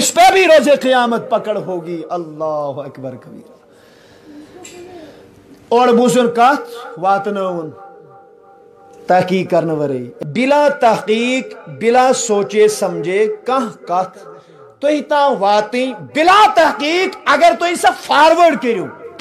اس پہ بھی روز قیامت پکڑ ہوگی. اللہ اکبر کبیرہ. اور بوزن کت واتنون تحقیق کرنے ورے بلا تحقیق بلا سوچے سمجھے کہاں کت تھی تام واتیں بلا تحقیق اگر تھی سا فارورڈ کرو.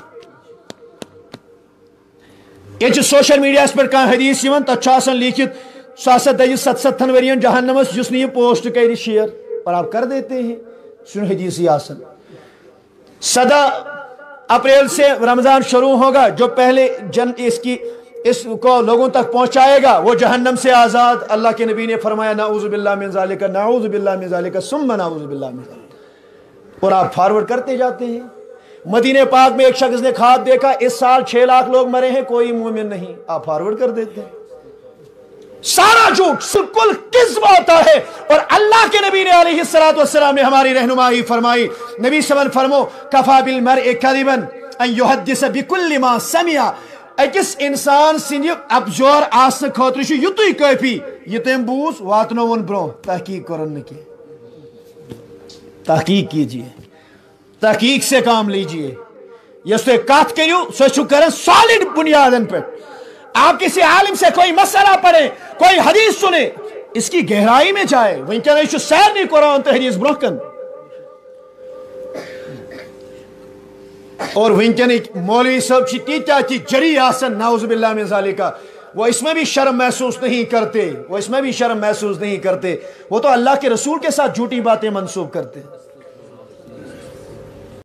یہ سوشل میڈیا پر کھانا حدیث تک لکھت سہ دہی 7 ورین جہنمس جس نے یہ پوسٹ کر شیئر اور آپ کر دیتے ہیں. سن حدیثی آسن 17 اپریل سے رمضان شروع ہوگا. جو پہلے اس کو لوگوں تک پہنچائے گا وہ جہنم سے آزاد. اللہ کے نبی نے فرمایا نعوذ باللہ من ذالک نعوذ باللہ من ذالک ثم نعوذ باللہ من ذالک. اور آپ فارورڈ کرتے جاتے ہیں. مدینہ پاک میں ایک شخص نے خواب دیکھا اس سال 6 لاکھ لوگ مرے ہیں کوئی مومن نہیں. آپ فارورڈ کر دیتے ہیں. سارا جھوٹ بالکل کذب ہوتا ہے. اور اللہ کے نبی نے علیہ الصلوۃ والسلام نے ہماری رہنمائی فرمائی. نبی سمن فرمو کفا بالمرء کذبا ان یحدث بكل ما سمع. اکس انسان سند ابزور آسن خاطر یوتھے کافی یہ تم بوز واتنون برو تحقیق کرن کی. تحقیق کیجیے تحقیق سے کام لیجیے. یس تھی کت کرو سو کرن سالڈ بنیادن پہ. آپ کسی عالم سے کوئی مسئلہ پڑھیں کوئی حدیث سنیں اس کی گہرائی میں جائے. ونکن سیر نہیں قرآن تو حدیث برکن. اور ونکن مولوی صاحب تیتیا کی جری آسن نعوذ باللہ من ذالک وہ اس میں بھی شرم محسوس نہیں کرتے. وہ تو اللہ کے رسول کے ساتھ جھوٹی باتیں منسوب کرتے.